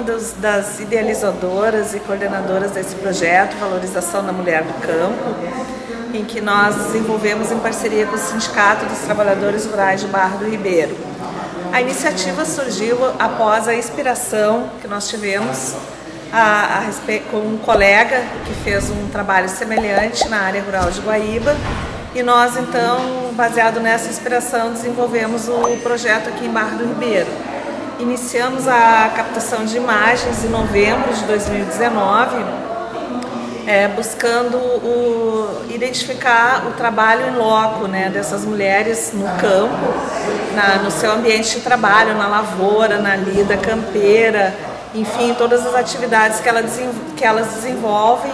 das idealizadoras e coordenadoras desse projeto Valorização da Mulher do Campo, em que nós desenvolvemos em parceria com o Sindicato dos Trabalhadores Rurais de Barra do Ribeiro. A iniciativa surgiu após a inspiração que nós tivemos com um colega que fez um trabalho semelhante na área rural de Guaíba, e nós então, baseado nessa inspiração, desenvolvemos o projeto aqui em Barra do Ribeiro. Iniciamos a captação de imagens em novembro de 2019, buscando identificar o trabalho em loco, né, dessas mulheres no campo, no seu ambiente de trabalho, na lavoura, na lida campeira, enfim, todas as atividades que elas desenvolvem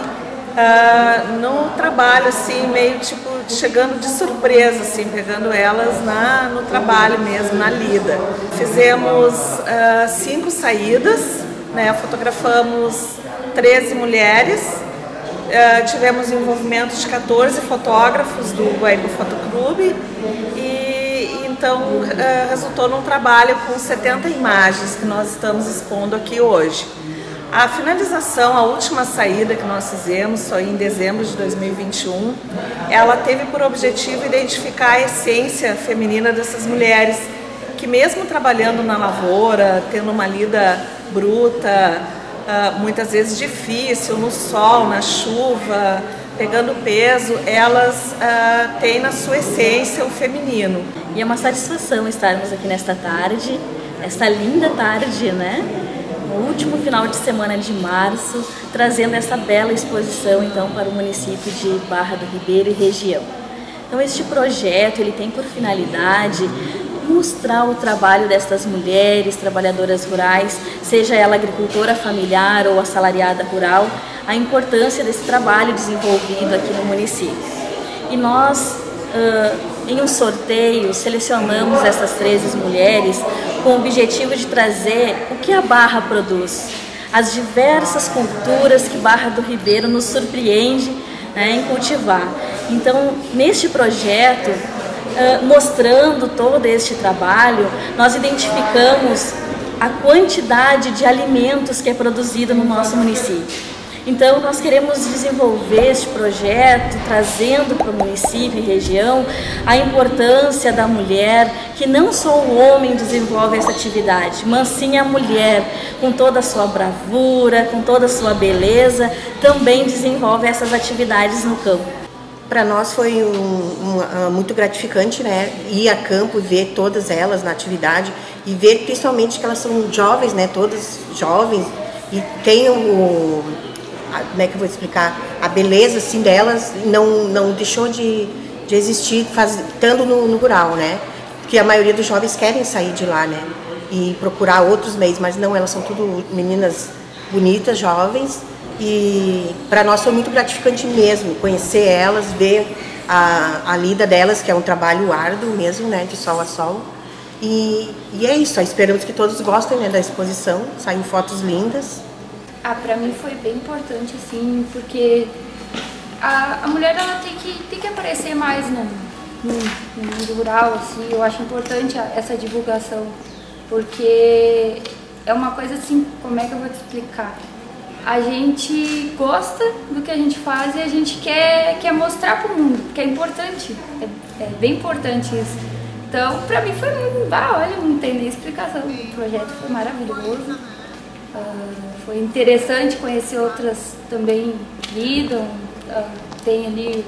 no trabalho, assim, meio tipo chegando de surpresa, assim, pegando elas no trabalho mesmo, na lida. Fizemos 5 saídas, né, fotografamos 13 mulheres, tivemos envolvimento de 14 fotógrafos do Guaíba Fotoclube e então resultou num trabalho com 70 imagens que nós estamos expondo aqui hoje. A finalização, a última saída que nós fizemos, foi em dezembro de 2021, ela teve por objetivo identificar a essência feminina dessas mulheres que, mesmo trabalhando na lavoura, tendo uma lida bruta, muitas vezes difícil, no sol, na chuva, pegando peso, elas têm na sua essência o feminino. E é uma satisfação estarmos aqui nesta tarde, esta linda tarde, né? No último final de semana de março, trazendo essa bela exposição então para o município de Barra do Ribeiro e região. Então este projeto ele tem por finalidade mostrar o trabalho destas mulheres trabalhadoras rurais, seja ela agricultora familiar ou assalariada rural, a importância desse trabalho desenvolvido aqui no município. E nós, em um sorteio, selecionamos essas 13 mulheres com o objetivo de trazer o que a Barra produz, as diversas culturas que Barra do Ribeiro nos surpreende, né, em cultivar. Então, neste projeto, mostrando todo este trabalho, nós identificamos a quantidade de alimentos que é produzido no nosso município. Então, nós queremos desenvolver este projeto, trazendo para o município e região a importância da mulher, que não só o homem desenvolve essa atividade, mas sim a mulher, com toda a sua bravura, com toda a sua beleza, também desenvolve essas atividades no campo. Para nós foi muito gratificante, né, ir a campo e ver todas elas na atividade e ver principalmente que elas são jovens, né, todas jovens, e tem como é que eu vou explicar, a beleza assim delas não deixou de existir estando no rural, né, porque a maioria dos jovens querem sair de lá, né, e procurar outros meios, mas não, elas são tudo meninas bonitas, jovens. E para nós foi muito gratificante mesmo conhecer elas, ver a lida delas, que é um trabalho árduo mesmo, né, de sol a sol. E é isso, esperamos que todos gostem, né, da exposição, saem fotos lindas. Para mim foi bem importante, assim, porque a mulher ela tem que aparecer mais no mundo rural, assim. Eu acho importante essa divulgação, porque é uma coisa assim, como é que eu vou te explicar? A gente gosta do que a gente faz e a gente quer mostrar para o mundo, porque é importante, é bem importante isso. Então, para mim foi olha, não tem nem explicação. O projeto foi maravilhoso, foi interessante conhecer outras também lidam, tem ali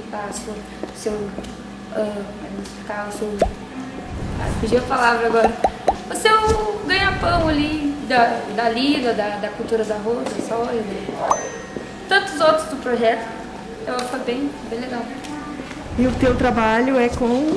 fugiu a palavra agora, o seu ganha-pão ali, da lida, da cultura da arroz, da soja, tantos outros do projeto. Então foi bem legal. E o teu trabalho é com?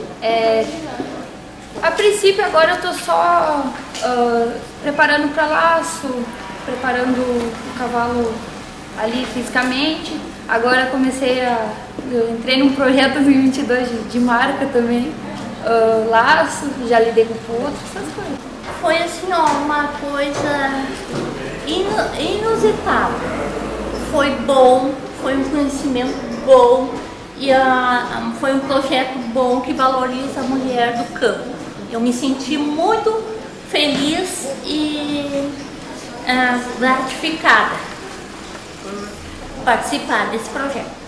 A princípio agora eu estou só preparando para laço, preparando o cavalo ali fisicamente. Agora eu entrei num projeto 2022 de marca também, laço, já lidei com potro, essas coisas. Foi assim, ó, uma coisa inusitada. Foi bom, foi um conhecimento bom e foi um projeto bom que valoriza a mulher do campo. Eu me senti muito feliz e gratificada por participar desse projeto.